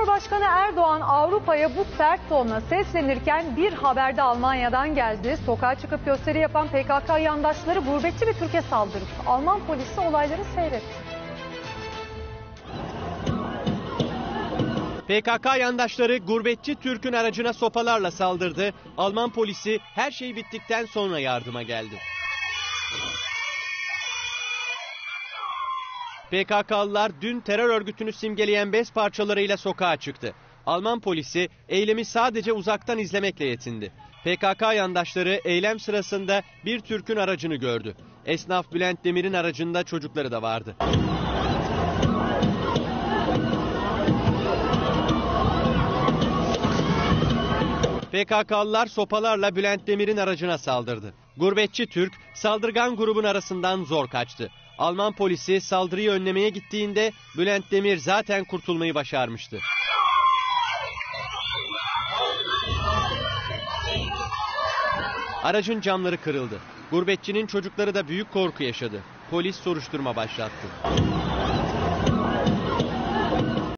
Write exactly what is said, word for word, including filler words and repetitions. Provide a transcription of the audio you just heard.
Cumhurbaşkanı Erdoğan Avrupa'ya bu sert tonla seslenirken bir haber de Almanya'dan geldi. Sokağa çıkıp gösteri yapan P K K yandaşları gurbetçi bir Türk'e saldırıp Alman polisi olayları seyretti. P K K yandaşları gurbetçi Türk'ün aracına sopalarla saldırdı. Alman polisi her şey bittikten sonra yardıma geldi. P K K'lılar dün terör örgütünü simgeleyen bez parçalarıyla sokağa çıktı. Alman polisi eylemi sadece uzaktan izlemekle yetindi. P K K yandaşları eylem sırasında bir Türk'ün aracını gördü. Esnaf Bülent Demir'in aracında çocukları da vardı. P K K'lılar sopalarla Bülent Demir'in aracına saldırdı. Gurbetçi Türk saldırgan grubun arasından zor kaçtı. Alman polisi saldırıyı önlemeye gittiğinde Bülent Demir zaten kurtulmayı başarmıştı. Aracın camları kırıldı. Gurbetçinin çocukları da büyük korku yaşadı. Polis soruşturma başlattı.